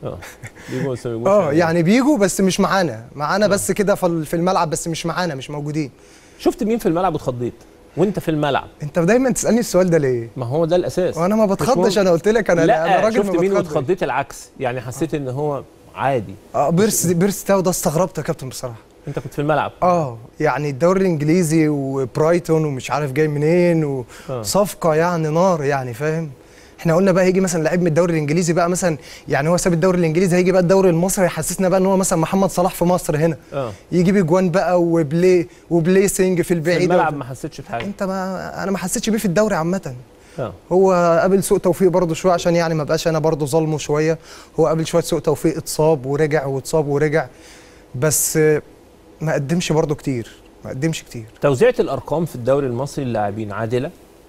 اه بيجوا بس ما بيجوش يعني بيجوا بس مش معانا بس كده في الملعب، بس مش معانا، مش موجودين. شفت مين في الملعب واتخضيت وانت في الملعب؟ انت دايما تسالني السؤال ده ليه؟ ما هو ده الاساس. وانا ما بتخضش، انا قلت لك انا راجل شفت ما مين بتخضش. واتخضيت العكس، يعني حسيت ان هو عادي. بيرس تاو ده استغربت يا كابتن بصراحه. انت كنت في الملعب؟ يعني الدوري الانجليزي وبرايتون ومش عارف جاي منين وصفقه يعني نار، يعني فاهم. احنا قلنا بقى هيجي مثلا لعيب من الدوري الانجليزي بقى مثلا، يعني هو ساب الدوري الانجليزي هيجي بقى الدوري المصري يحسسنا بقى ان هو مثلا محمد صلاح في مصر هنا. يجيب اجوان بقى وبليسنج في البعيد. في الملعب ما حسيتش بحاجه؟ انا ما حسيتش بيه في الدوري عامه. هو قابل سوء توفيق برضه شويه، عشان يعني ما بقاش انا برضه ظالمه شويه. هو قابل شويه سوء توفيق، اتصاب ورجع واتصاب ورجع، بس ما قدمش برضه كتير، ما قدمش كتير. توزيعة الارقام في الدوري المصري للاعبين عادله؟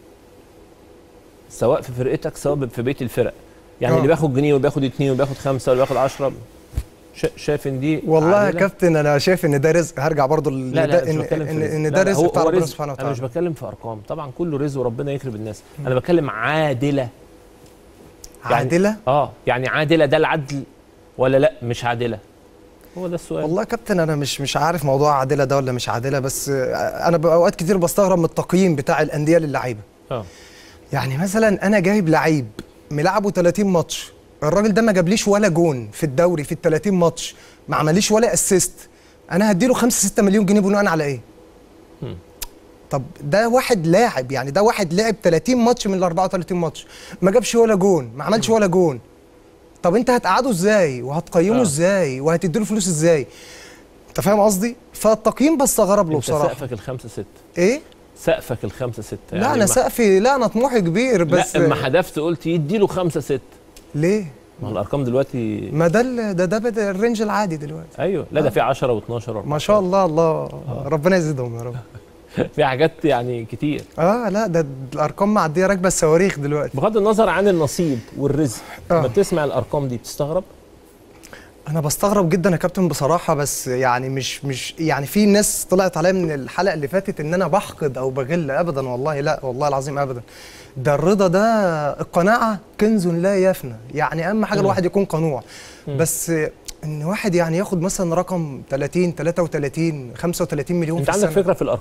سواء في فرقتك سواء في بقيه الفرق، يعني اللي بياخد جنيه وبياخد 2 وبياخد 5 واللي بياخد 10، شايف ان دي والله عادلة؟ يا كابتن انا شايف ان ده رزق. هرجع برضه لا ان ده رزق بتاع ربنا سبحانه وتعالى. انا مش بتكلم في ارقام، طبعا كله رزق وربنا يكرم الناس. انا بتكلم عادله. عادله؟ يعني عادله ده العدل ولا لا مش عادله؟ هو ده السؤال. والله يا كابتن انا مش عارف موضوع عادله ده ولا مش عادله، بس انا اوقات كتير بستغرب من التقييم بتاع الانديه للعيبه. يعني مثلا انا جايب لعيب ملعبه 30 ماتش، الراجل ده ما جابليش ولا جون في الدوري في ال 30 ماتش، ما عمليش ولا اسيست، انا هديله 5 6 مليون جنيه بناء على ايه؟ طب ده واحد لاعب، يعني ده واحد لعب 30 ماتش من ال 34 ماتش، ما جابش ولا جون، ما عملش ولا جون. طب انت هتقعده ازاي وهتقيمه ازاي وهتديله فلوس ازاي؟ انت فاهم قصدي؟ فالتقييم بستغرب له بصراحه. سقفك الخمسة 6 ايه؟ سقفك الخمسة 6 يعني. لا انا سقفي، لا انا طموحي كبير، بس لا اما حدفت قلت يديله 5 6. ليه؟ ما الارقام دلوقتي ما ده الرينج العادي دلوقتي. ايوه لا ده في 10 و12 ما شاء الله. الله ربنا يزيدهم يا رب. في حاجات يعني كتير. لا ده الارقام معديه راكبه الصواريخ دلوقتي. بغض النظر عن النصيب والرزق، لما بتسمع الارقام دي بتستغرب؟ انا بستغرب جدا يا كابتن بصراحه، بس يعني مش يعني في ناس طلعت عليا من الحلقه اللي فاتت ان انا بحقد او بغل، ابدا والله، لا والله العظيم ابدا. ده الرضا ده القناعه كنز لا يفنى، يعني اهم حاجه الواحد يكون قنوع. بس ان واحد يعني ياخد مثلا رقم 30 33 35 مليون انت في السنه. عندك فكره في الارقام